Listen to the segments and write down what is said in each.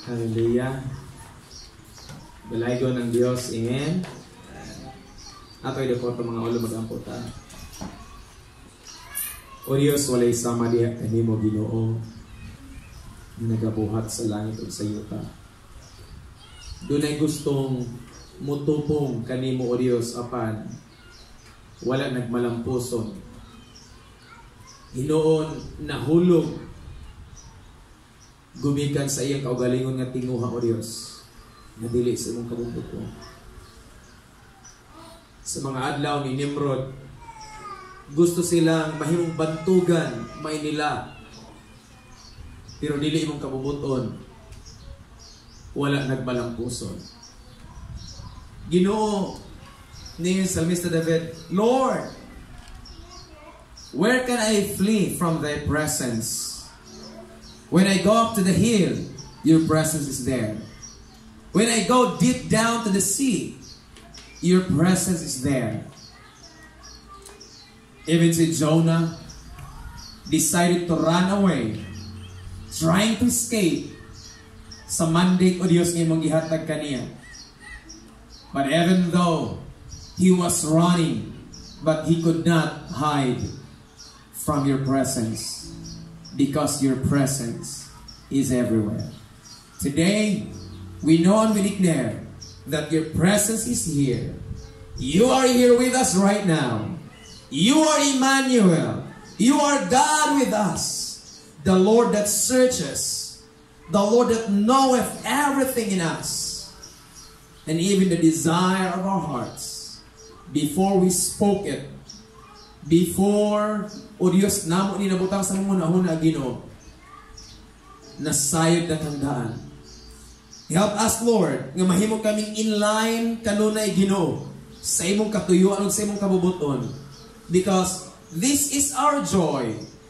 Hallelujah. Balaygo ng Diyos. Amen. Ato idapot mga ulo mag-ampota. O Diyos, walay sama diha kanimo Ginoo na nagabuhat sa langit ug sa yuta. Dunay gustong mutupong kanimo o Diyos apan wala nagmalampuson. Hinoon nahulog gumikan sa iyang kaugalingon nga tinguha o Diyos na dili sa imong kabubuton. Sa mga adlaw ni Nimrod, gusto silang mahimong bantugan, may nila. Pero dili imong kabubuton, wala nagmalampuson. Ginoo ni Salmista David, Lord, where can I flee from thy presence? When I go up to the hill, your presence is there. When I go deep down to the sea, your presence is there. Even si Jonah decided to run away, trying to escape sa mandate o Diyos nga imong gihatag kaniya. But even though he was running, but he could not hide from your presence, because your presence is everywhere. Today, we know and we declare that your presence is here. You are here with us right now. You are Emmanuel. You are God with us. The Lord that searches. The Lord that knoweth everything in us. And even the desire of our hearts. Before we spoke it, before o Diyos namo ni nabutang sa muna Ginoo, nasayod na tandaan. Help us, Lord, nga mahimo kaming inline kanunay Ginoo sa imong katuyuan ug sa imong kabubuton, because this is our joy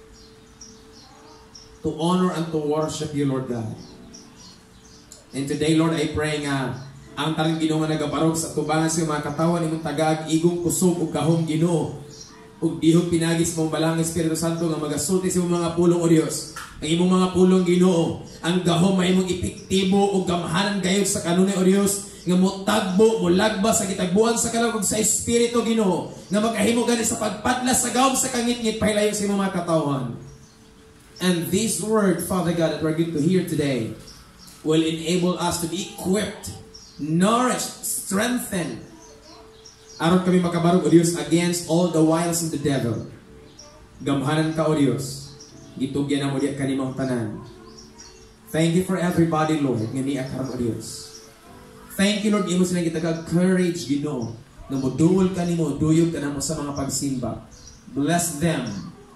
to honor and to worship you, Lord God. And today, Lord, I pray nga ang talang Ginoo nga nagabarog sa tubangan sa mga katawan imong tagag igong kusog ug gahom Ginoo ug dihog pinagis mong balang Espiritu Santo nga magasulti sa imong mga pulong o Dios. Ang imong mga pulong Ginoo, ang gahom ay imong epektibo ug gamhanan gayud sa kanunay o Dios nga motagbo, molagba sa gitagbuan sa kalag ug sa Espiritu Ginoo nga magahimo gani sa pagpadlas sa gahom sa kangit-ngit pahilayo sa imong mga katawan. And this word, Father God, that we're going to hear today will enable us to be equipped, nourished, strengthened, aron kami makabarog o Diyos against all the wiles of the devil. Gamhanan ka o Diyos. Gitugyan na mo diya kanimong tanan. Thank you for everybody, Lord, nga niya karon o Diyos. Thank you, Lord, imo silang gitagag courage, Ginoo, na moduol ka nimo, duyog ka na mo sa mga pagsimba. Bless them.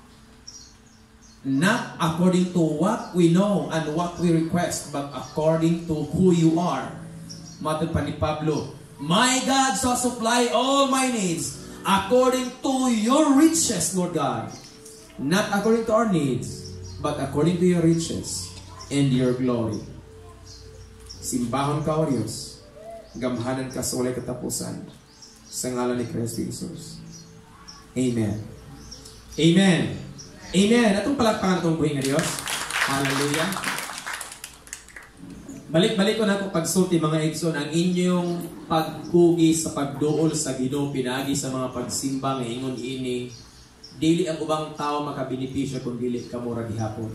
Not according to what we know and what we request, but according to who you are. Matod pa ni Pablo, my God shall supply all my needs according to your riches, Lord God. Not according to our needs, but according to your riches and your glory. Simbahon ka, O Diyos. Gamhanan ka sa walay katapusan. Sa ngalan ni Kristo Jesus. Amen. Amen. Amen. Atong palakpakan itong buhay nga Diyos. Hallelujah. Balik-balik ko na kung pagsulti mga igsoon, ang inyong pagkugi sa pagduol sa Ginoo pinagi sa mga pagsimba nga ingon ini, dili ang ubang tao makabenepisyo kung dili ka mura gihapon.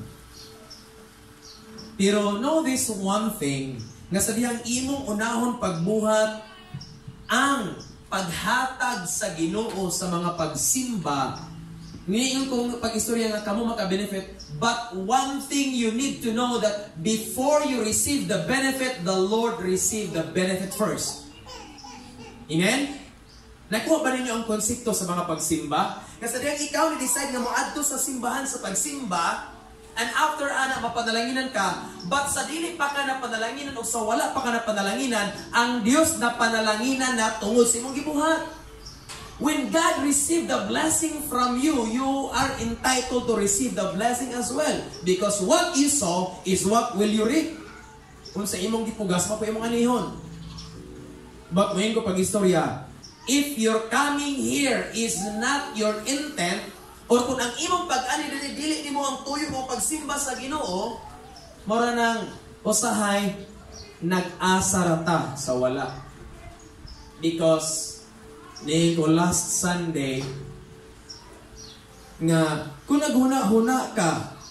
Pero know this one thing, nga sa diyang imong unahon pagbuhat ang paghatag sa Ginoo sa mga pagsimba. Ngayon kung pag-istorya nga kamo maka-benefit, but one thing you need to know that before you receive the benefit, the Lord received the benefit first. Amen? Nakuha ba ninyo ang konsepto sa mga pagsimba? Kasi diyan ikaw ni-decide na moadto sa simbahan sa pagsimba, and after ana mapanalanginan ka, but sa dili pa ka na panalanginan o sa wala pa ka na panalanginan, ang Dios na panalanginan na tungod sa imong gibuhat. When God received the blessing from you, you are entitled to receive the blessing as well. Because what you sow is what will you reap. Kung sa imong gipugas, pa imong anihon. But ngayon ko pag-istorya, if your coming here is not your intent, or kung ang imong pag-ani dili mo ang tuyo mo pagsimba sa Ginoo, mora nang usahay, nag-asarata sa wala. Because ko last Sunday nga kung naghuna-huna ka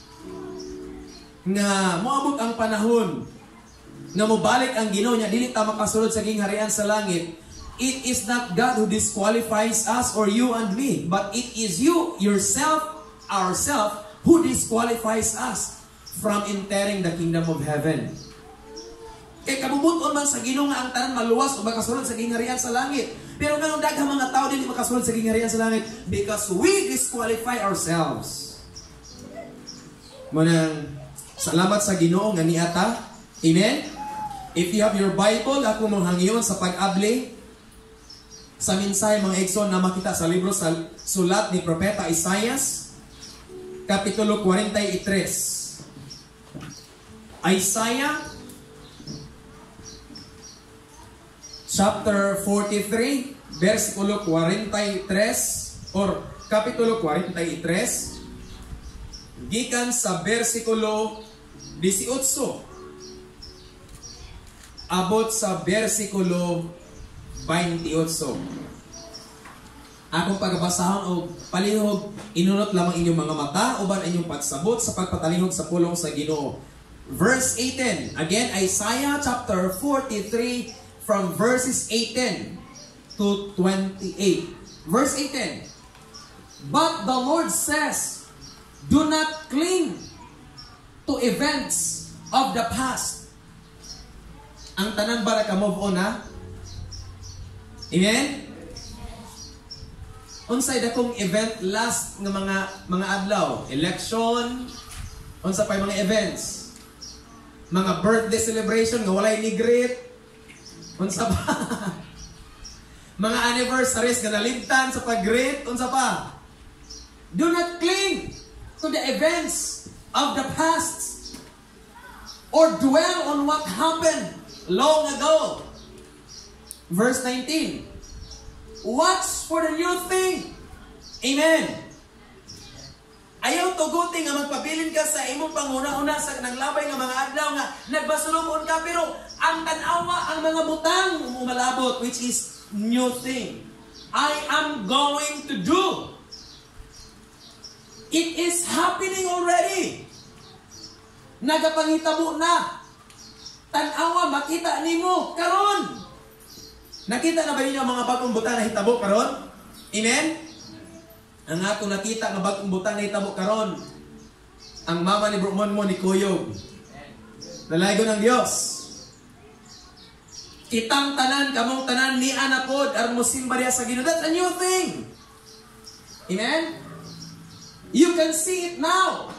nga moabot ang panahon nga mobalik ang Ginoo niya dili ta makasulod sa gingharian sa langit, it is not God who disqualifies us or you and me, but it is you, yourself, ourselves, who disqualifies us from entering the kingdom of heaven. Kay kabubuton man sa Ginoo nga ang tanan maluwas o makasulod sa gingharian sa langit. Pero nga daghang mga tao dili makasulod sa gingharian sa langit because we disqualify ourselves. Manang salamat sa Ginoo nga niata. Amen. If you have your Bible, ako manghangiyon sa pag-abli sa mensahe mga Ekson na makita sa libro sa sulat ni Propeta Isaias, Kapitulo 43. Isaiah, chapter 43, versikulo 43, or Kapitulo 43, gikan sa versikulo 18, abot sa versikulo 28. Akong pagbasahon o palihog, inunot lamang inyong mga mata, uban inyong pagsabot sa pagpatalihog sa pulong sa Ginoo. Verse 18. Again, Isaiah chapter 43 from verses 18 to 28. Verse 18. But the Lord says, do not cling to events of the past. Ang tanan bara ka move on ha? Amen? Unsay dakong event last ng mga adlaw, election, unsa pay mga events, mga birthday celebration nga walay ni greet, unsa pa? Mga anniversaries nga nalimtan sa pag-greet, unsa pa? Do not cling to the events of the past or dwell on what happened long ago. Verse 19. Watch for the new thing. Amen. Ayaw tuguting nga magpabilin ka sa imong panguna-una sa naglabay nga mga adlaw nga nagbasulubon ka, pero ang tanawa ang mga butang umalabot, which is new thing. I am going to do. It is happening already. Nagapangitabo na. Tanawa, makita nimo karon. Nakita na ba ninyo ang mga bagong butang na hitabo karon? Amen? Ang ato nakita nga bagong butang na hitabo karon, ang mama ni Brumon mo ni Kuyog. Nalaygo ng Diyos. Kitang tanan, kamong tanan ni anapod, armusimba diya sa Ginoo. That's a new thing. Amen? You can see it now.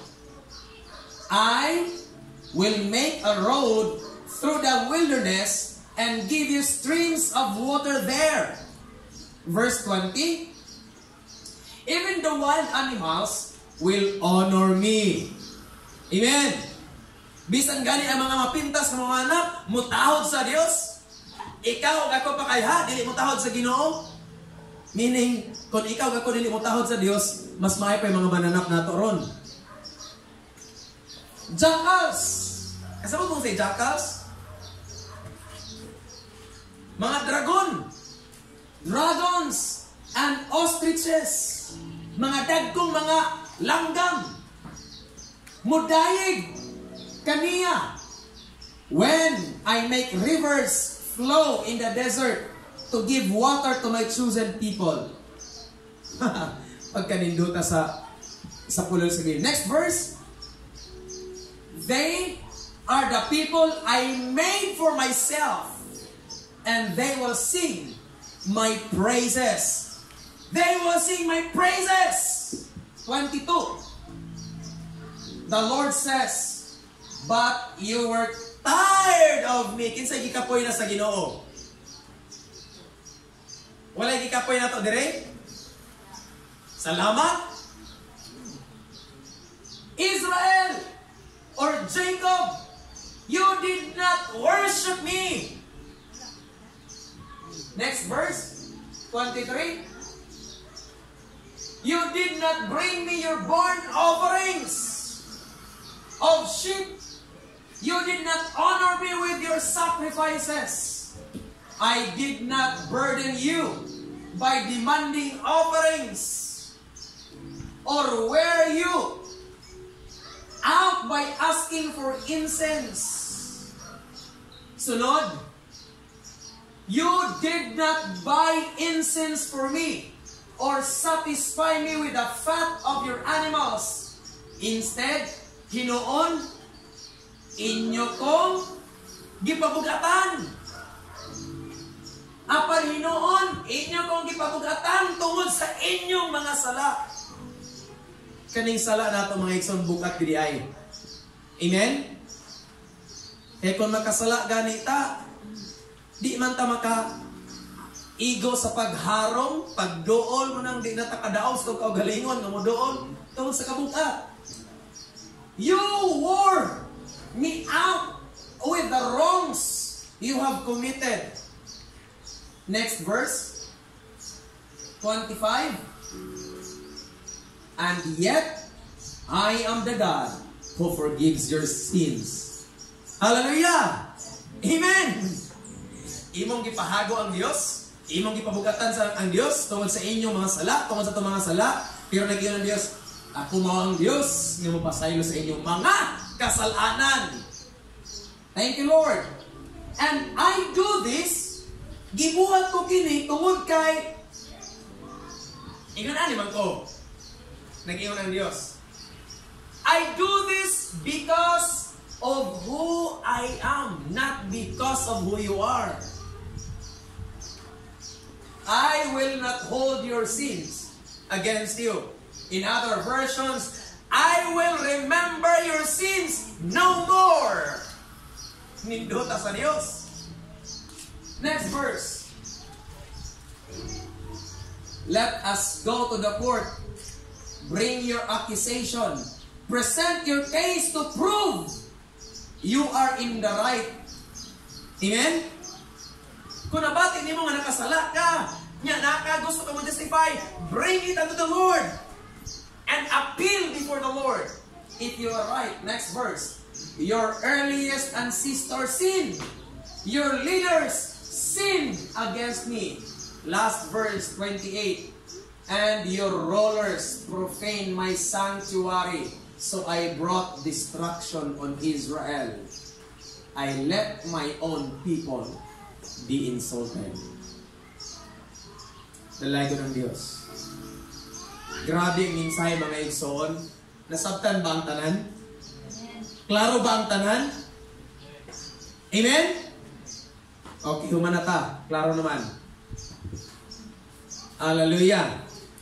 I will make a road through the wilderness and give you streams of water there. Verse 20. Even the wild animals will honor me. Amen. Bisan gani ang mga mapintas ng mga anak, mutahod sa Dios. Ikaw ug ako pa kay ha, dili mutahod sa Ginoo. Meaning, kung ikaw ug ako dili mutahod sa Dios, mas maay pa yung mga mananap nato ron. Jackals. Kasama kung say jackals? Mga dragon, dragons, and ostriches, mga dagkong mga langgam, mudayig, kaniya. When I make rivers flow in the desert to give water to my chosen people. Pagkaninduta sa pulol sa Ginoo. Next verse. They are the people I made for myself, and they will sing my praises. They will sing my praises. 22. The Lord says, but you were tired of me. Kinsay gikapoy na sa Ginoo? Walay gikapoy na to dire? Salamat. Israel or Jacob, you did not worship me. Next verse, 23. You did not bring me your burnt offerings of sheep. You did not honor me with your sacrifice. sacrifices. I did not burden you by demanding offerings, or wear you out by asking for incense. Sunod, you did not buy incense for me, or satisfy me with the fat of your animals. Instead, hinoon, inyo kong gipabugatan. Apan hinoon, inyo kong gipabugatan tungod sa inyong mga sala. Kaning sala nato mga igsoon bukat gidi ay. Amen? Kaya kung makasala ganita, di man ta maka igo sa pagharong, pagdool mo nang di na takadaos kung kaugalingon nga mo doon tungod sa kabukat. You wore me out with the wrongs you have committed. Next verse, 25. And yet, I am the God who forgives your sins. Hallelujah! Amen! Imong gipahago ang Diyos, imong gipabugatan sa ang Diyos tungod sa inyong mga sala, tungod sa itong mga sala, pero nag-iyon ang Diyos, ako mo ang Diyos, nga mapasaylo sa inyong mga kasalanan. Thank you, Lord. And I do this, gibuhat ko kini tungod kay ingon ani man ko. Nag-iyon ang Diyos. I do this because of who I am, not because of who you are. I will not hold your sins against you. In other versions, I will remember your sins no more. Nindota sa Diyos. Next verse. Let us go to the court. Bring your accusation. Present your case to prove you are in the right. Amen? Kung nabati mo nga nakasala ka, nga gusto ka mo justify, bring it unto the Lord and appeal before the Lord. If you are right, next verse. Your earliest ancestors sinned. Your leaders sinned against me. Last verse, 28. And your rulers profaned my sanctuary. So I brought destruction on Israel. I let my own people be insulted. Dalago ng Diyos. Grabe ang mensahe mga igsoon. Nasabtan ba ang tanan? Klaro ba ang tanan? Amen? Okay, humanata. Klaro naman. Hallelujah.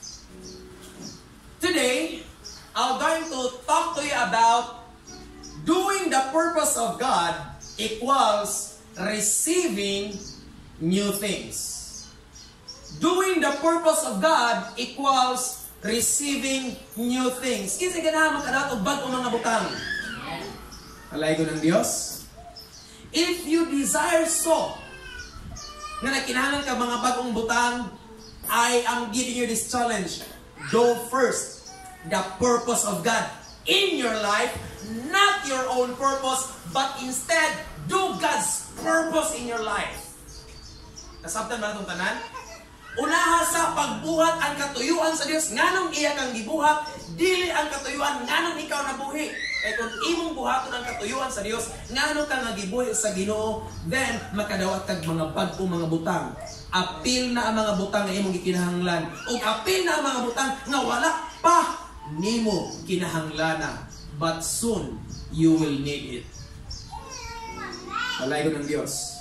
Today, I'm going to talk to you about doing the purpose of God equals receiving new things. Doing the purpose of God equals receiving new things. Kasi ganahan makadato bag o mga butang. Alay ko ng Diyos. If you desire so, na nakinahanan ka mga bagong butang, I am giving you this challenge. Do first the purpose of God in your life, not your own purpose, but instead, do God's purpose in your life. Nasabtan ba itong tanan? Unaha sa pagbuhat ang katuyuan sa Dios, nganong iya kang gibuhat, dili ang katuyuan nganong ikaw nabuhi. Eh kung imong buhaton ang katuyuan sa Dios, nganong ka nagibuhi sa Ginoo, then makadawat kag mga bag-o mga butang. Apil na ang mga butang nga imong gikinahanglan, ug apil na ang mga butang nga wala pa nimo kinahanglana, but soon you will need it. Palay ko ng Diyos.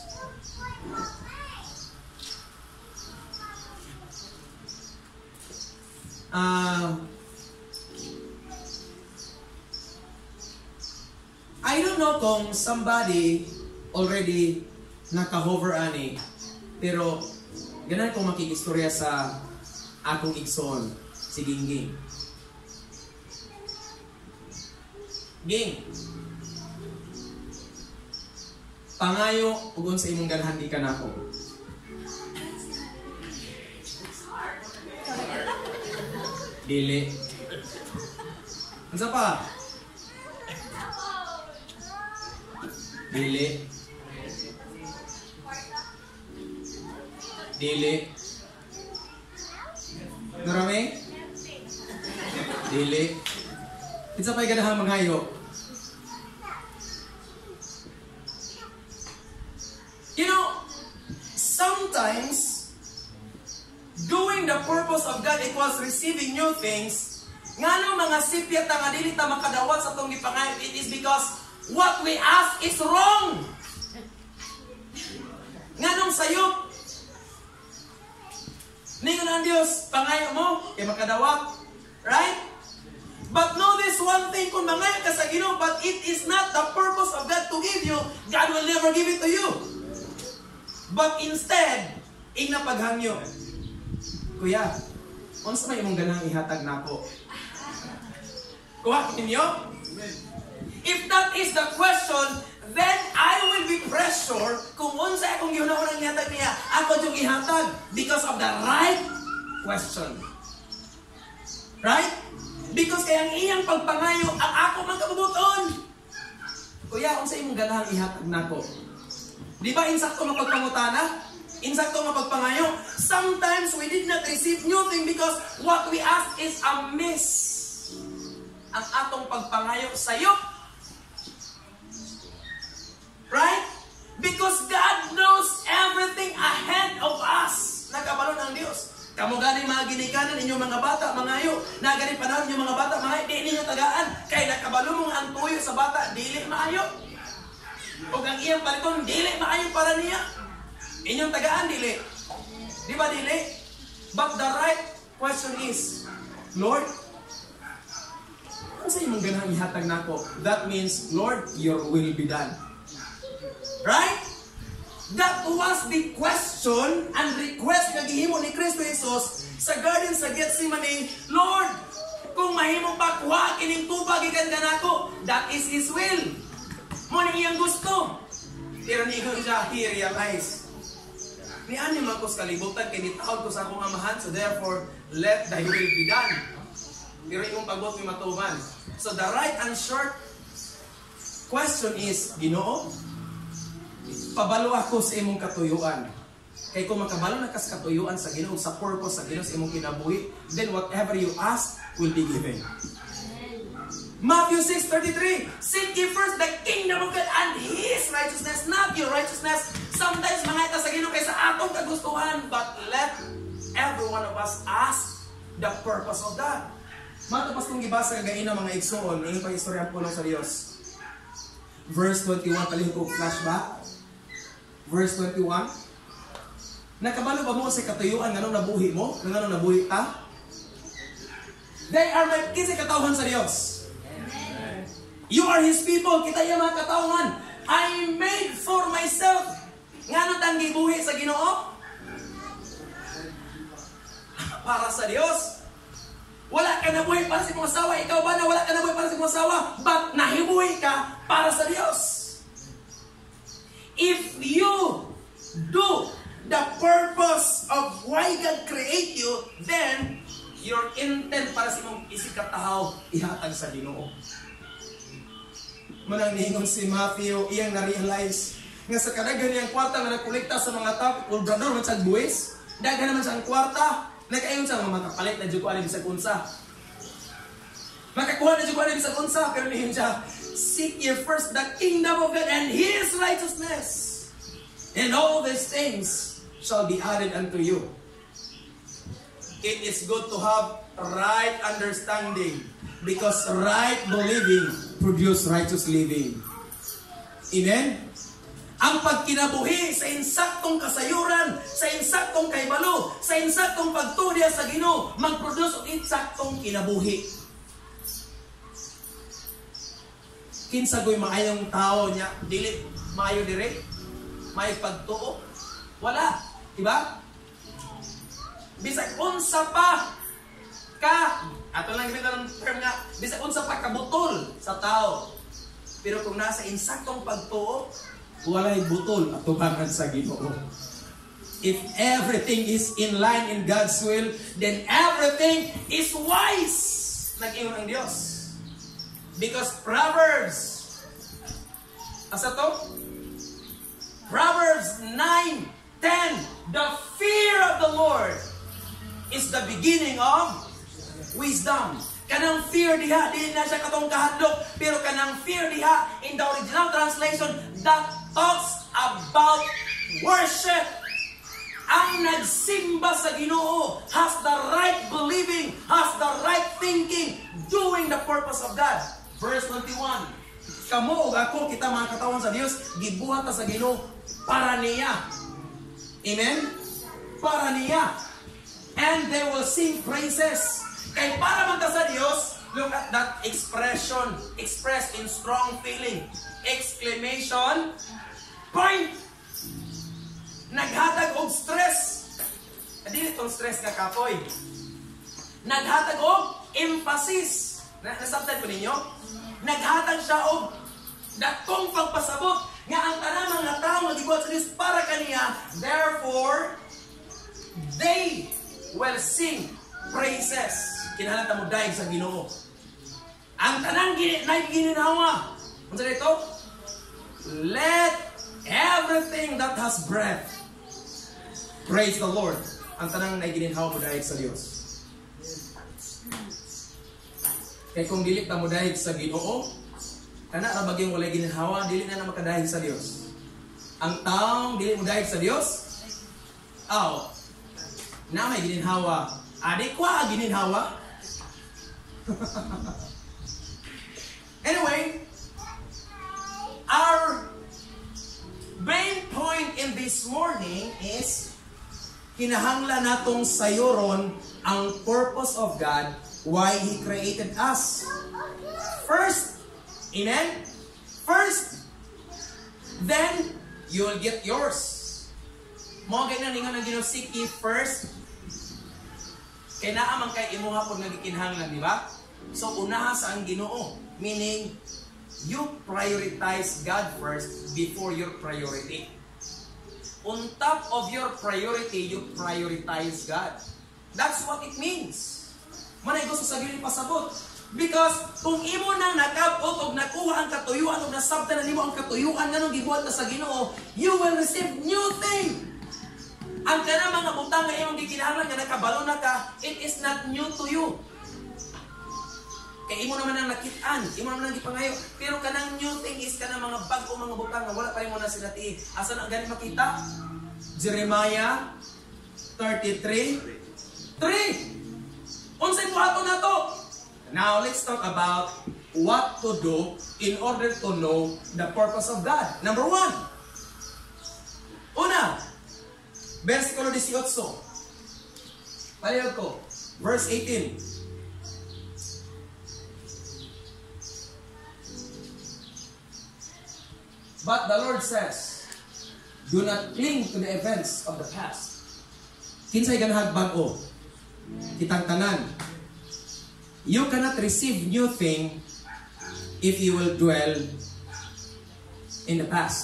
I don't know kung somebody already naka-hover ani, pero ganan kong makikistorya sa akong igsoon, si Gingging. Ging, pangayo ugon sa imong ganahan di ka na ako. Dili. Ano pa? Dili. Dili. Narami? Dili. Kinsa pa'y ganahang mangayo? You know, sometimes doing the purpose of God equals receiving new things. Ngano mga sipyat nga dili ta makadawat sa tong gipangayo, it is because what we ask is wrong. Nganong sayop? Ningon ang Dios, pangayo mo, kay makadawat. Right? But know this one thing, kung mangayo ka sa Ginoo, but it is not the purpose of God to give you, God will never give it to you. But instead, ing napaghangyo. Kuya, unsa may imong ganang ihatag nako? Kuha ninyo? If that is the question, then I will be pressure kung unsa akong giunahon ihatag niya, ako yung ihatag because of the right question. Right? Because kaya ang iyang pagpangayo, ang ako man kabubuton. Kuya, unsa imong ganang ihatag nako? Di ba insakto mapagpangutana? Insakto mapagpangayo? Sometimes we did not receive new thing because what we ask is amiss. Ang atong pagpangayo sayo. Right? Because God knows everything ahead of us. Nagkabalon ang Diyos. Kamu gani mga ginikanan inyong mga bata, mangayo. Nagani panahon inyong mga bata, mangayo. Di ninyo tagaan. Kaya nagkabalon mong ang tuyo sa bata, dili maayo. O ang iyang paliton, dili maayo para niya. Inyong tagaan, dili. Di ba dili? But the right question is, Lord, ano sa imong ganang ihatag nako? That means, Lord, your will be done. Right? That was the question and request na gihimo ni Kristo Jesus sa garden sa Gethsemane. Lord, kung mahimo pa kuha kining tubag ikan kanako, that is His will. Mo ni iyang gusto. Pero niingon siya, he realized. Ni ani man ko sa kalibutan kay nitawag ko sa akong amahan, so therefore let thy will be done. Pero imong pagbot ni matuman. So the right and short question is, Ginoo, pabalo ako sa imong katuyuan. Kay kung makabalo na kas katuyuan sa Ginoo, sa purpose sa Ginoo sa imong kinabuhi, then whatever you ask will be given. Matthew 6:33, seek ye first the kingdom of God and His righteousness, not your righteousness. Sometimes mga ita sa Ginoo kay sa atong kagustuhan, but let every one of us ask the purpose of God. Matapos kong gibasa kagain ng mga igsoon, ingin pang istorya po sa Diyos. Verse 21, palihog ko flashback. Verse 21. Nakabalo ba mo sa katuyuan nganong nabuhi mo? Nganong nabuhi ta? They are my kinsay katawhan sa Diyos. You are His people. Kita yung mga katawhan. I made for myself. Ngano tang gibuhi sa Ginoo? Para sa Diyos. Wala ka nabuhi para sa imong asawa. Ikaw ba na wala ka nabuhi para sa imong asawa? But nahibuhi ka para sa Diyos. If you do the purpose of why God create you, then your intent para sa imong isikatahaw ihatag sa Ginoo. Manang niingon si Matthew, iyang na-realize nga sa kadaghan niyang kwarta nga nagkolekta sa mga tao, kulbrador man siyang buwis, daghan naman siyang kwarta, nagkayon siya mga makapalit na dyan ko alin sa kunsa. Makakuha na dyan ko alin sa kunsa, pero nihin siya, seek ye first the kingdom of God and His righteousness, and all these things shall be added unto you. It is good to have right understanding, because right believing produce righteous living. Amen? Ang pagkinabuhi sa insaktong kasayuran, sa insaktong kaibalo, sa insaktong pagtudya sa Ginoo, mag-produce og insaktong kinabuhi. Kinsa goy maayong tao niya, dili maayo dire, may pagtuo, wala, diba? Bisag unsa pa ka, ato lang gamitan ng term nga, bisag unsa pa kabutol sa tao. Pero kung nasa insaktong pagtuo, walay butol at tubangan sa Ginoo. If everything is in line in God's will, then everything is wise. Nag-ingon ang Diyos. Because Proverbs, asa to? Proverbs 9:10, The fear of the Lord is the beginning of wisdom. Kanang fear diha, di na siya katong kahadlok, pero kanang fear diha, in the original translation, that talks about worship. Ang nagsimba sa Ginoo has the right believing, has the right thinking, doing the purpose of God. Verse 21, kamo ug ako, kita mga katawan sa Dios, gibuhat ta sa Ginoo para niya. Amen? Para niya. And they will sing praises. Kay para man ta sa Dios, look at that expression, expressed in strong feeling. Exclamation point. Naghatag og stress. Dili tong stress nga kapoy. Naghatag og emphasis. Nasabtan ko ninyo? Naghatag siya og dakong pagpasabot nga ang tanang mga tao nga gibuhat sa Dios para kaniya. Therefore, they will sing praises. Kinahanglan ta mo daig sa Ginoo. Ang tanang gininawa. Unsa dito? Let everything that has breath praise the Lord. Ang tanang gininhawa mo daig sa Dios. Kay kung dili ta mo daig sa Ginoo, kana ra bagyong walay gininhawa, dili na makadaig sa Dios. Ang taong dili mo daig sa Dios, na may gininhawa. Adi kwa gininhawa. Anyway, our main point in this morning is kinahanglan natong sayoron ang purpose of God, why He created us. First, amen? First, then you will get yours. Mo ganyan ningon ang Ginoo, seek ye first. Kaya naamang kay imo hapon nga gikinahanglan, di ba? So unaha sa ang Ginoo, meaning you prioritize God first before your priority. On top of your priority, you prioritize God. That's what it means. Manay gusto sa Ginoo pasabot. Because kung imo nang nakabot og nakuha ang katuyuan og nasabtan na nimo ang katuyuan nganong gibuhat ka sa Ginoo, you will receive new thing. Ang kana mga butang nga imong gikinahanglan nga nakabalo na ka, it is not new to you. Kay imo naman ang nakit-an, imo naman ang gipangayo. Pero kanang new thing is kanang mga bago mga butang nga wala pa rin mo na sinati. Asa na gani makita? Jeremiah 33:3. Unsay buhaton nato? Now let's talk about what to do in order to know the purpose of God. Number 1. Una, versikulo 18. Palihog ko. Verse 18. But the Lord says, do not cling to the events of the past. Kinsay ganahag bag-o? Kitang tanan. You cannot receive new thing if you will dwell in the past.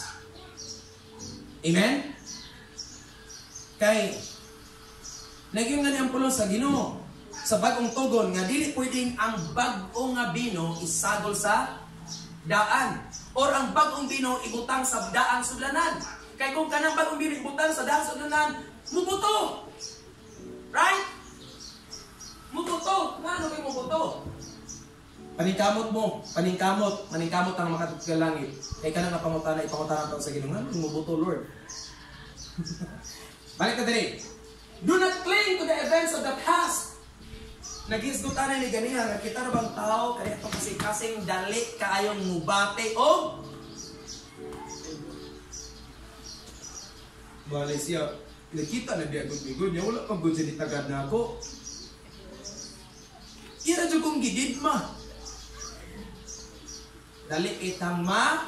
Amen? Kay nagyong gani ang pulo sa Ginoo sa bagong tugon nga dili pwedeng ang bag-o nga bino isagol sa daan or ang bag-ong bino ibutang sa daang sudlanan. Kay kung kanang bag-ong bino ibutang sa daang sudlanan, mubuto. Right? Mubuto. Ano kay mubuto? Paningkamot mo, maningkamot ang makatut ka langit. Kay kanang napangutana ipangutana ta sa Ginoo, ano mubuto, Lord? Balik ka dali. Do not cling to the events of the past. Nagisgutan ni ganiya nga kita ra bang tao kaya to kasi kasing dali kaayong mubate o bali siya nakita na diya gud niya wala pag gud siya tagad na ako. Ira jud kong gididma. Dali itang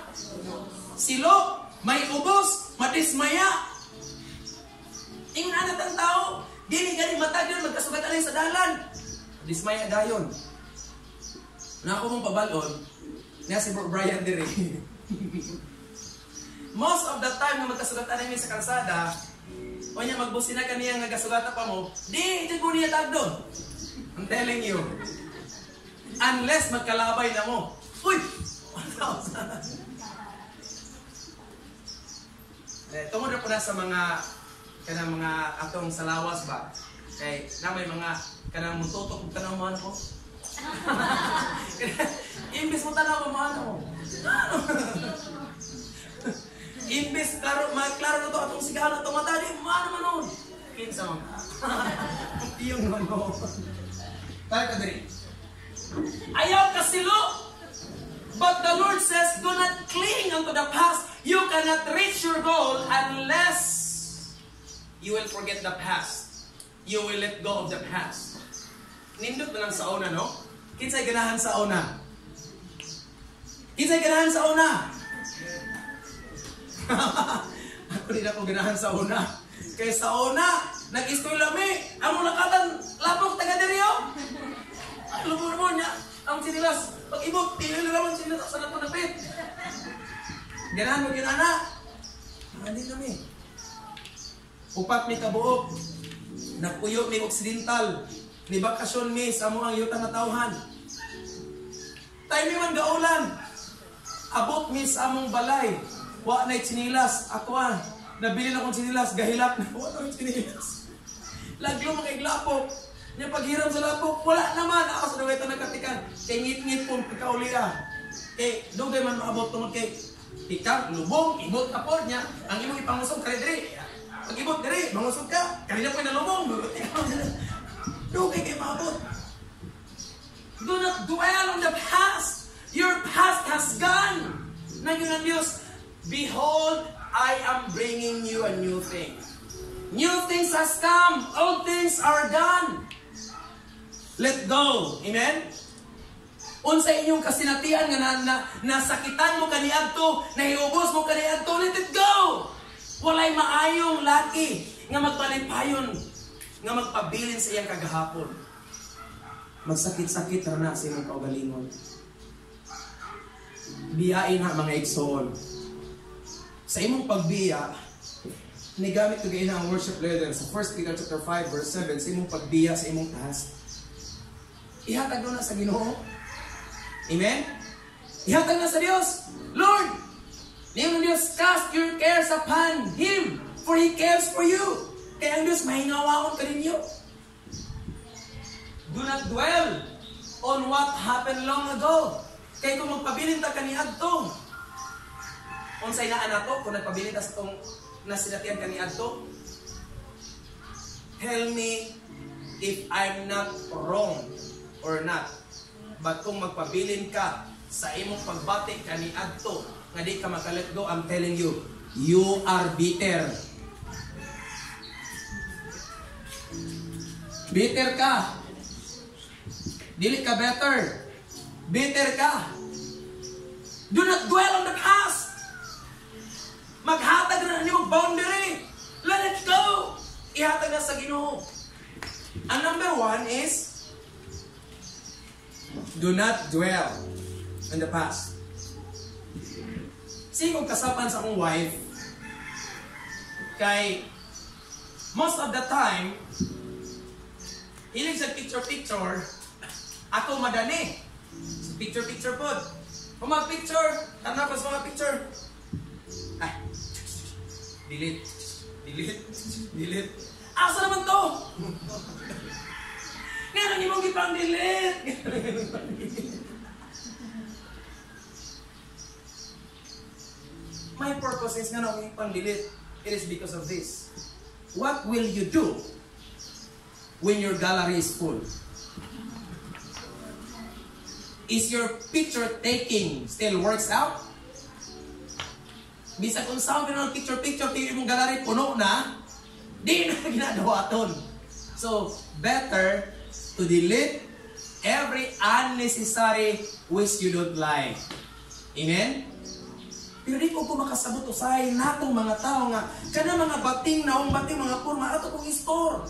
silo, may ubos, madismaya. Ingon ana tang tao, dili gani matagyon magkasugatan sa dalan. Dismaya dayon. Na ako mong pabalon, niya si Bro Brian dire. Most of the time na magkasugatan namin sa kalsada, o niya magbusina kaniya nga gasugatan pa mo, di mo niya tagdon. I'm telling you. Unless magkalabay na mo. Uy! 1,000. Tungod na po na sa mga kanang mga atong sa lawas ba? Kay na may mga kanang mututok ug tanang man ko. Imbis mo tanaw mo ano. Imbis klaro na to atong sigahan atong mata di man manon. Kinsa man. Yung ano. Tayo ka diri. Ayaw ka silo. But the Lord says, do not cling unto the past. You cannot reach your goal unless you will forget the past. You will let go of the past. Nindot na lang sa una, no? Kinsay ganahan sa una? Kinsay ganahan sa una? Ako din ako ganahan sa una. Kaya sa una, nag-iskola mi. Ang lakatan, lapok taga diriyo. Lumur niya. Ang sinilas. Pag ibot, pinili naman sinilas sa lato na pit. Ganahan mo ginana. Hindi kami. Upat mi kabuok. Nagpuyo mi occidental. Ni bakasyon mi sa mga yuta na tauhan. Tayo mi man gaulan. Abot mi sa among balay. Wa na'y sinilas. Ako nabili na kong sinilas. Gahilap na. Wa na'y sinilas. Laglo makiglapok. Niya paghiram sa lapok, wala naman. Ako sa daway ito nagkatikan. Kay ngit-ngit po pagkauli dugay man maabot tungod kay ikang lubong, ibot ka po niya. Ang imong ipangusog kare diri. Pag ibot diri, mangusog ka. Kanina po nalubong. Dugay kay maabot. Do not dwell on the past. Your past has gone. Nagyon ang Diyos, behold, I am bringing you a new thing. New things has come. Old things are gone. Let go. Amen? Unsa inyong kasinatian nga nasakitan mo kaniadto, nahiubos mo kaniadto, let it go. Walay maayong laki nga magpalipayon, nga magpabilin sa iyang kagahapon. Magsakit-sakit na sa imong kaugalingon. Biyain ha mga igsoon. Sa imong pagbiya, nigamit ko gayon ang worship leader sa 1 Peter chapter 5 verse 7 sa imong pagbiya sa imong task. Ihatag na sa Ginoo. Amen? Ihatag na sa Dios. Lord, niyo ng Dios, cast your cares upon Him, for He cares for you. Kaya ang Dios mahingawakon ka ninyo. Do not dwell on what happened long ago. Kaya kung magpabilin ta kaniadto, unsay naa nato kung nagpabilin ta sa itong nasinatian kaniadto, tell me if I'm not wrong or not. But kung magpabilin ka sa imong pagbati kaniadto nga di ka makalet go, I'm telling you, you are bitter. Bitter ka. Dili ka better. Bitter ka. Do not dwell on the past. Maghatag na niyo boundary. Let it go. Ihatag na sa Ginoo. Ang number 1 is do not dwell on the past. Sige kasapan sa akong wife, kay most of the time, hilig sa picture-picture, ako madani. Sa picture-picture po. Kung mag-picture, tanda ko sa mga picture. Delete. Asa naman to? Ngayon ang imong ipang-delete. My purpose is nga na ipang-delete. It is because of this. What will you do when your gallery is full? Is your picture taking still works out? Bisa kung saan ka picture, tingin mong gallery puno na, di na ginagawa-ton. So, better to delete every unnecessary which you don't like. Amen? Pero di ko makasabot usahay natong mga tao nga, kana mga bating, naong bating, mga purma, ato kong store.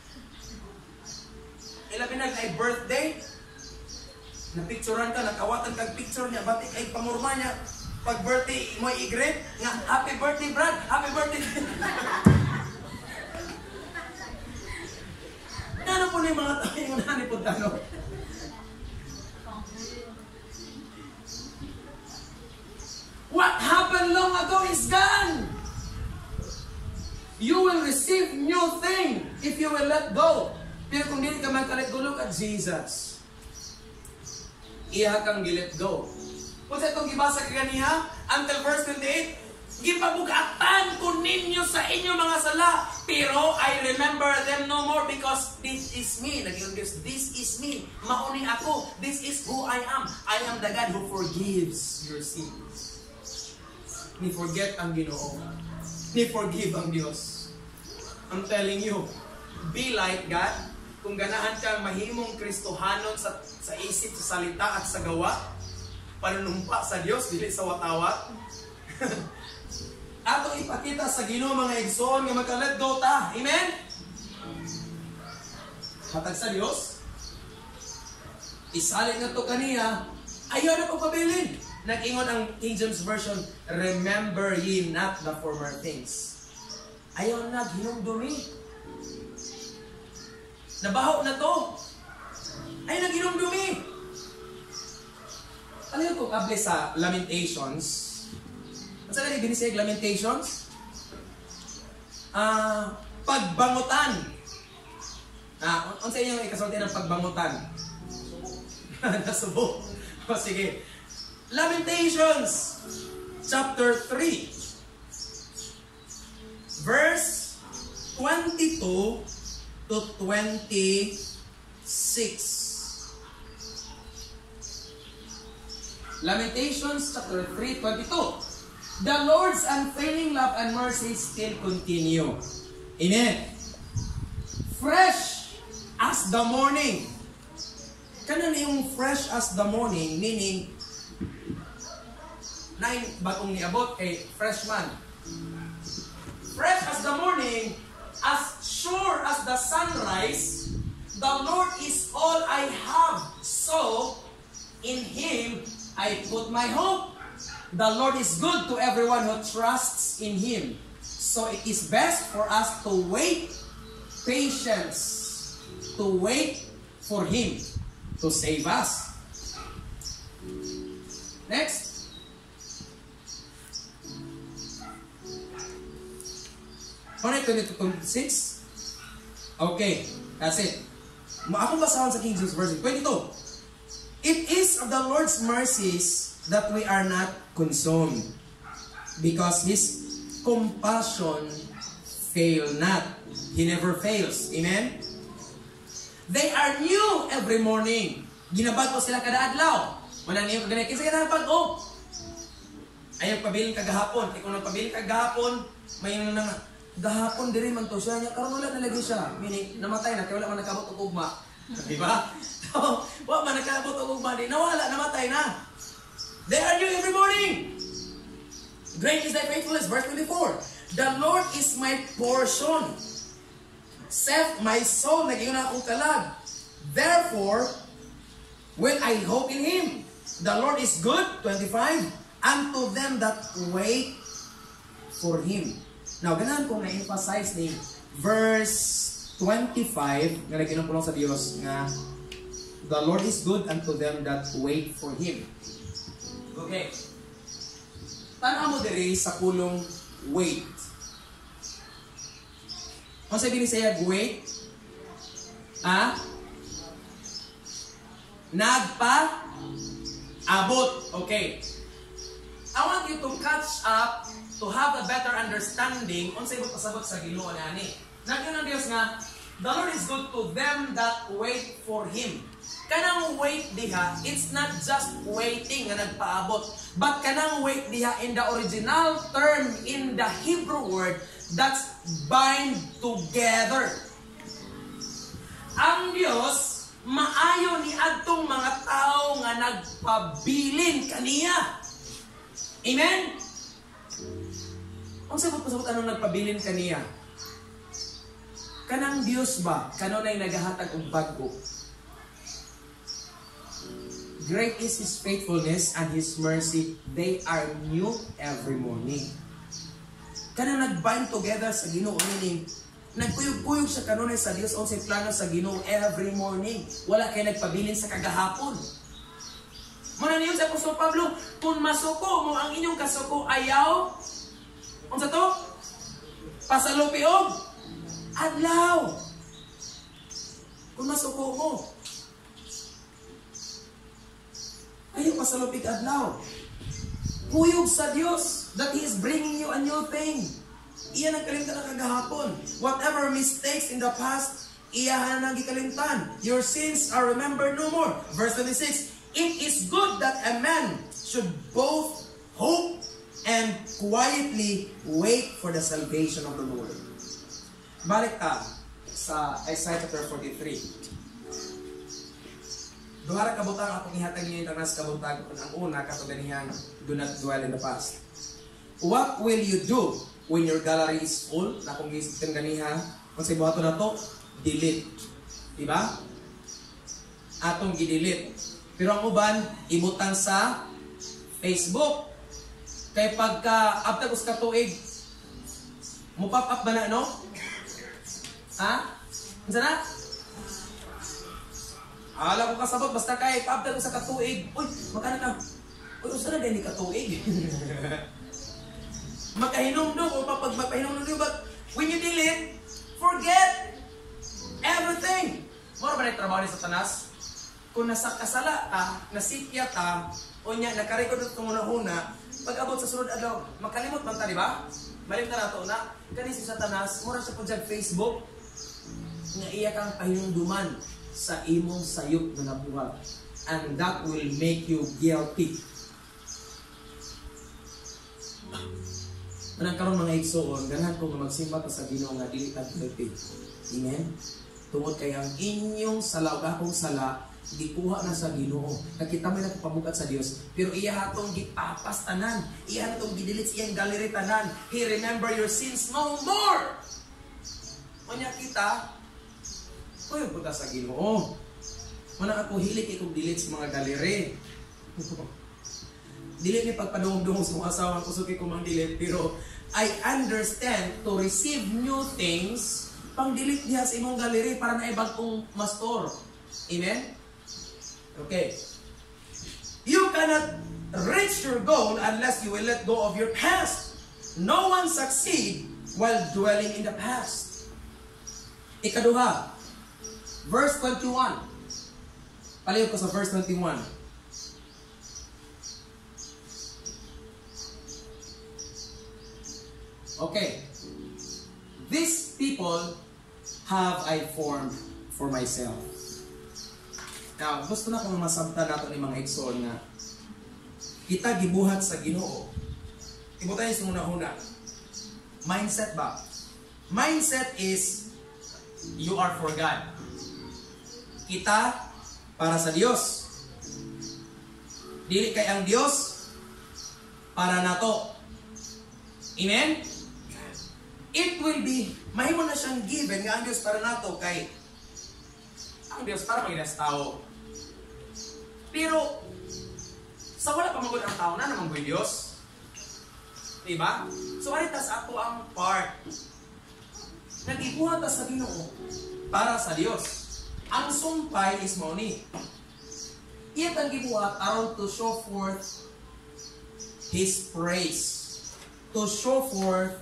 Ilabi na kay birthday, napicturean ka, nakawatan kag picture niya, batik ay pamurma niya, pag birthday mo i-greet, nga, happy birthday Brad, happy birthday. Ano po na yung mga tao yung nanipod ano? What happened long ago is gone. You will receive new thing if you will let go. Pero kung dili ka mag-let go, look at Jesus. Iya kang gi-let go. Kung sa itong gibasa kaganiha, until verse 28, gipabugatan ko ninyo sa inyo mga sala, pero I remember them no more because this is me. This is me. Mauni ako. This is who I am. I am the God who forgives your sins. Ni forget ang Ginoo. Ni forgive ang Dios. I'm telling you, be like God. Kung ganahan kang mahimong Kristohanon sa isip, sa salita at sa gawa, panunumpa sa Dios dili sa watawat. Ato ipakita sa Ginoo mga igsoon nga magka-let go ta. Amen? Hatag sa Dios. Isalit na to kaniya, ayaw na pagpabilin. Nag-ingon ang King James Version, remember ye not the former things. Ayaw na hinumdumi. Nabaho na to. Ayaw na hinumdumi. Ano yung kukable sa Lamentations? Saan na binisig Lamentations? Pagbangutan. Ano sa inyo ikasulti ng pagbangutan? Nasubo. O sige. Lamentations chapter 3 verse 22 to 26. Lamentations chapter 3, 22. The Lord's unfailing love and mercy still continue. Amen. Fresh as the morning. Kanan yung fresh as the morning, meaning, na batong niabot kay freshman. Fresh as the morning, as sure as the sunrise, the Lord is all I have. So, in Him, I put my hope. The Lord is good to everyone who trusts in Him. So it is best for us to wait, patience, to wait for Him to save us. Next. Connect 22-26. Okay, that's it. Akong basahan sa King James Version. 22. It is of the Lord's mercies that we are not consumed, because His compassion fail not. He never fails. Amen? They are new every morning. Ginabag ko sila kada adlaw. Manang niyo ganay kinsa kana pag-o. Ayaw pabilin kagahapon. Kung nagpabilin kagahapon, may nang gahapon diri man to siya nya karon wala na lagi siya. Meaning namatay na kay wala man nakabot og ugma. Di ba? So, wa man nakabot og ugma di nawala, namatay na. They are new every morning. Great is thy faithfulness. Verse 24. The Lord is my portion. Saith my soul, nag-ingon akong kalag. Therefore, will I hope in Him. The Lord is good. 25. Unto them that wait for Him. Now, ganahan kong na-emphasize ni verse 25, nga nag-inong pulong sa Diyos, nga the Lord is good unto them that wait for Him. Okay. Tanaw mo diri sa pulong wait. Ano sabi ni Sayag, wait? Nagpa-abot. Okay. I want you to catch up to have a better understanding on sa ibang pasabot sa Ginoo ani. Nagyon ang Dios nga, the Lord is good to them that wait for Him. Kanang wait diha, it's not just waiting nga nagpaabot, but kanang wait diha in the original term in the Hebrew word, that's bind together. Ang Dios maayo ni adtong mga tao nga nagpabilin kaniya. Amen? Ang sabot-sabot anong nagpabilin kaniya? Kanang Dios ba? Kanunay nagahatag og bago. Great is His faithfulness and His mercy. They are new every morning. Kanang nagbind together sa Ginoo meaning nagkuyog-kuyog sa kanunay sa Dios unsay plano sa Ginoo every morning. Wala kay nagpabilin sa kagahapon. Muna niyo sa Apostol Pablo, kung masuko mo ang inyong kasuko ayaw, unsa to? pasalupiog adlaw. Kung masuko mo, ayaw pasalupig adlaw. Kuyog sa Dios that He is bringing you a new thing. Iyan ang kalimtan na kagahapon. Whatever mistakes in the past, iyahan ang gikalimtan. Your sins are remembered no more. Verse 26, it is good that a man should both hope and quietly wait for the salvation of the Lord. Balik ka sa Isaiah chapter 43. Duhara kabutang akong ihatag niyo yung tanas kabutang. Ang una, katuganihang do not dwell in the past. What will you do when your gallery is full? Na kung gisip ganiha, kung sa ibuhato na to, delete. Diba? Atong i-delete. Pero ang uban, imutang sa Facebook. Kaya pagka, after us katuig, mo pop up ba na, no? Ha? Ano na? Alam ko kasabot, basta kaya, after us sa katuig, uy, magkano ka? Uy, usa na din ni katuig. Magkahinumdum, o pag magpahinumdum, but when you delete, forget everything. Mura ba na yung trabaho ni Satanas? Kung nasa kasala ka, nasipya ka, o niya, nakarecord ito muna-una, pag abot sa sunod adlaw, makalimot man ta, di ba? Malim ka na ito na, kani si Satanas, mura siya po dyan Facebook, nga iya kang pahinumduman sa imong sayop na nabuhat. And that will make you guilty. Manang karon mga igsoon, ganahan ko magsimba ta sa Ginoo nga dili ta guilty. Amen. Tungod kay ang inyong sala ug akong sala gikuha na sa Ginoo. Nakita mo na pamukat sa Dios, pero iya hatong gipapas tanan. Iya hatong gidelete iyang gallery tanan. He remember your sins no more. Unya kita, kuyo puta sa Ginoo. Manang ako hilig ikog delete sa mga gallery. Dili ni pagpadungog-dungog sa mga asawa ko suki ko mang delete, pero I understand to receive new things, pang delete diha sa imong gallery para na ibag-ong mastor. Amen? Okay. You cannot reach your goal unless you will let go of your past. No one succeed while dwelling in the past. Ikaduha, verse 21. Palayo ko sa verse 21. Okay. These people have I formed for myself. Now, gusto na kong masabtan nato ni mga igsoon na kita gibuhat sa Ginoo. Ibutan niyo sa una-una. Mindset ba? Mindset is you are for God. Kita para sa Dios. Dili kay ang Dios para nato. Amen? It will be, mahimo na siyang given nga ang Diyos para nato kay ang Diyos para maginas tao. Pero sa wala pa magod ang tao na naman ko'y Diyos. Diba? So aritas ato ang part. Nag-ibuhat sa Ginoo para sa Diyos. Ang sumpay is money. Iyat ang gibuhat around to show forth His praise. To show forth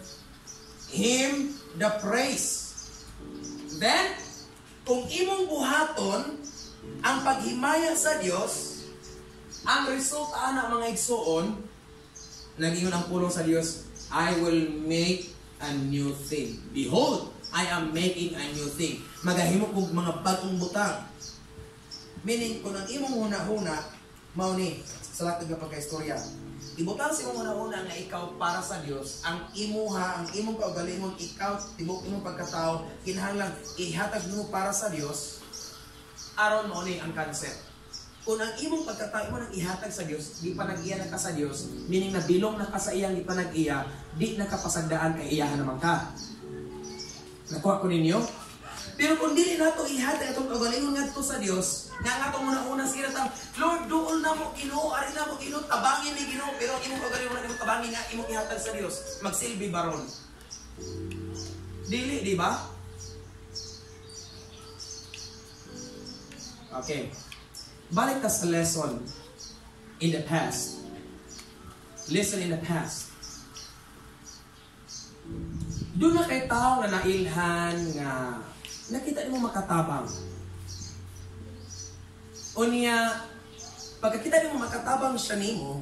Him the praise. Then, kung imong buhaton ang paghimaya sa Dios, ang resulta na mga igsoon, nagingon ang pulong sa Dios, I will make a new thing. Behold, I am making a new thing. Magahimo kog mga bagong butang. Meaning, kung ang imong huna-huna, mao ni sa latag nga pagkaistorya. Ibutang si mong una-una nga ikaw para sa Dios, ang imuha, ang imong kaugalingon, ikaw, tibok imong pagkatao, kinahanglan ihatag mo para sa Dios, aron mo ni ang concept. Kung ang imong pagkatao mo nang ihatag sa Dios, di pa nag-iya na ka sa Dios, meaning nabilong na ka sa iyang di pa nag-iya, di na kapasagdaan kay iyahan naman ka. Nakuha ko ninyo? Pero kung dili nato ihatag atong kaugalingon ngadto sa Dios, nga atong una-una sa kiratang, Lord, duol na mo Ginoo, ari na mo Ginoo, tabangin ni Ginoo, pero imong kaugalingon na imong tabangin nga imong ihatag sa Dios, magsilbi baron. Dili, di ba? Okay. Balik ta sa lesson in the past. Listen in the past. Doon na kay tao nga nailhan nga nakita nimo makatabang. O niya, pagkakita nimo makatabang siya nimo,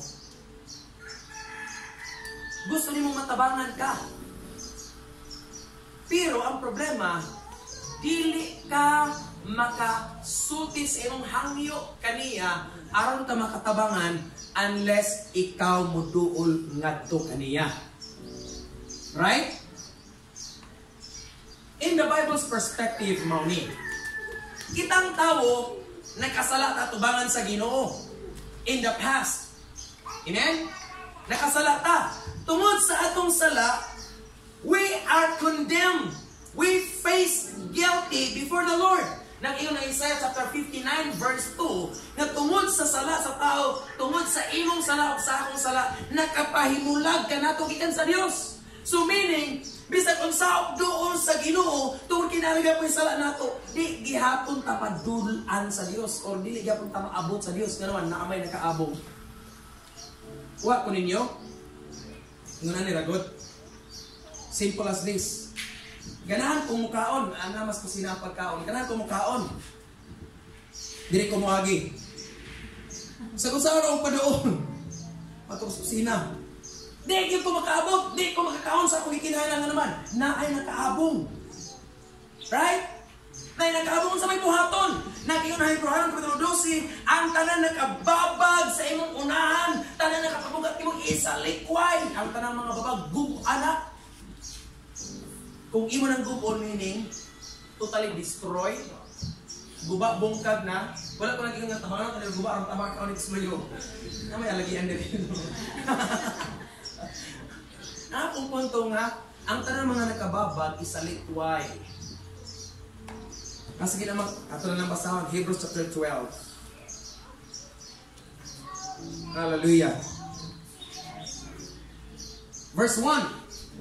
gusto nimo matabangan ka. Pero ang problema, dili ka makasulti sa imong hangyo kaniya aron ka makatabangan unless ikaw muduol ngadto kaniya. Right? In the Bible's perspective, mauni, kitang tao nakasala ta tubangan sa Ginoo in the past. Amen? Nakasala ta. Tungod sa atong sala, we are condemned. We face guilty before the Lord. Nag-iyon na Isaiah chapter 59 verse 2 na tungod sa sala sa tao, tungod sa imong sala o sa akong sala, nakapahimulag ka nato gikan sa Dios. So meaning, bisag unsa doon sa Ginoo, tungod kinahanglan po sala nato, di gihapon ta madulan sa Dios or dili gihapon ta maabot sa Dios nganaman naamay nakaabong. Wa ko ninyo? Nguna ni ragot. Simple as this. Ganahan kong mukaon, ana mas kusina pagkaon. Ganahan kong mukaon. Dili ko moagi. Sa kung saan ako pa doon, patong kusina. Di ko makaabot, di ko makakaon sa akong ikinahanglan naman. Na ay nakaabong. Right? Na ay nakaabong sa may buhaton. Nag-iyon na Hebrew 12, ang tanan nakababag sa imong unahan, tanan nakapabugat imong isalikway. Ang tanan mga babag, gub-anak. Kung imo ng gubon, meaning, totally destroy, guba, bungkag na, wala ko nag-iyon nga tabangan, kanil guba, ang tamak ka, nag-ismayo. Na may alagian din. Kung punto nga, ang tanang mga nakababag, isalitway. Kasi naman, ato na lang basahan, Hebrews chapter 12. Hallelujah. Verse 1.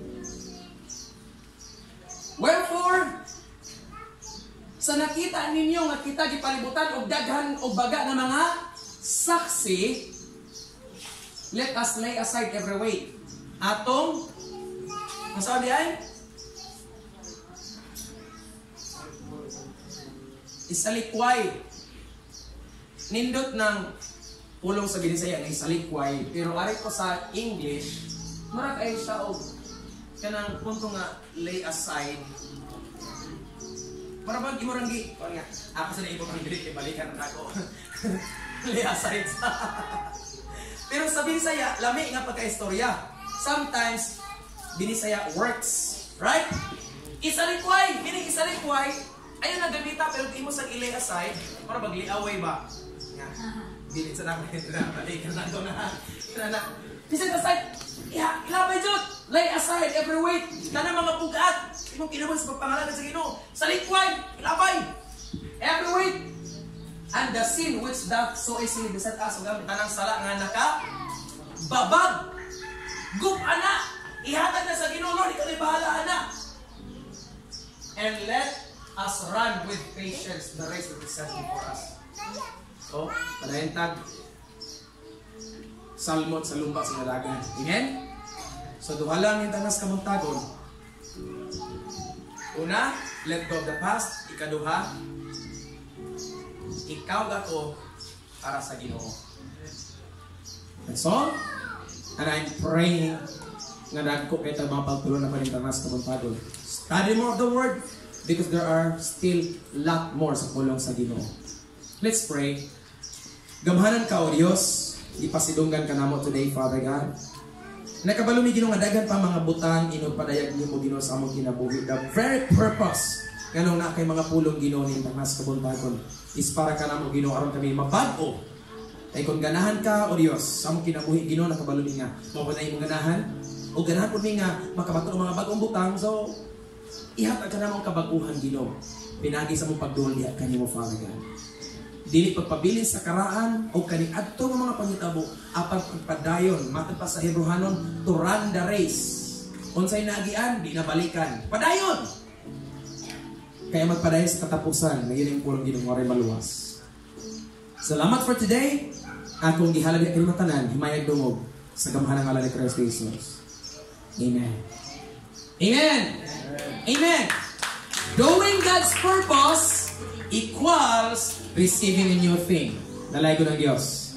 Wherefore, sa nakita ninyo nga kita gipalibutan og daghan og baga na mga saksi, let us lay aside every weight. Atong, ang sabi ay? Isalikway. Nindot ng pulong sa Binisaya na isalikway. Pero ari ko sa English, mura kayo siya og kanang punto nga lay aside. Para bang imoranggi, o nga, ako sa naibot ang bilik, ibalikan na ako. Lay aside sa. Pero sa Binisaya, lami nga pagka-istorya. Sometimes, Binisaya works. Right? Isalikway! Meaning isalikway, ayun na gamita, pero di mo sa ilay aside, para mag-liaway ba? Nga, bilin sa namin, balikan na ito na. Pisag aside, ilabay dyan! Lay aside every weight, na mga bugat. Imong kinabal sa pagpangalanan sa Ginoo. Sa likway, ilabay. Every weight. And the sin which doth so easily beset us. Tanang sala nga naka babag. Gup ana. Ihatag na sa Ginoo, Lord, ikaw na bahala ana. And let us run with patience the race that is set before us. So, panahintag. Salmot sa lumba sa nalagan. Amen? So, duha lang yung tanas kamuntagon. Una, let go of the past. Ikaduha, ikaw ako para sa Ginoo. That's all. And I'm praying nga nagko kay mga pagtulo na paling tanas kamuntagon. Study more of the Word because there are still lot more sa pulong sa Ginoo. Let's pray. Gamhanan ka, O Diyos. Ipasidunggan ka namo today, Father God. Nakabalo ni Ginoo nga daghan pa mga butang inog padayag nimo Ginoo sa among kinabuhi. The very purpose nganong na kay mga pulong Ginoo ning tanas kabuntagon is para ka namo Ginoo aron kami mabag-o. Ay kung ganahan ka o Dios sa among kinabuhi Ginoo nakabalo ni nga mao ba imong ganahan o ganahan pud ni nga makabato ang mga bag-ong butang, so ihatag ka namo kabaguhan Ginoo. Pinagi sa among pagduol diha kanimo, Father God. Dili pagpabilin sa karaan o kaniadto ng mga pangitabo apan pagpadayon matod pa sa Hebrehanon to run the race. Unsay naagian di nabalikan. Padayon. Kaya magpadayon sa katapusan na yun yung pulong Ginoo maray maluwas. Salamat for today. Akong gihalad ang kalimatanan himayag dungog sa gamhanang ngalan ni Kristo Jesus. Amen. Amen. Amen. Doing God's purpose equals receiving a new thing. Nalay ko ng Diyos.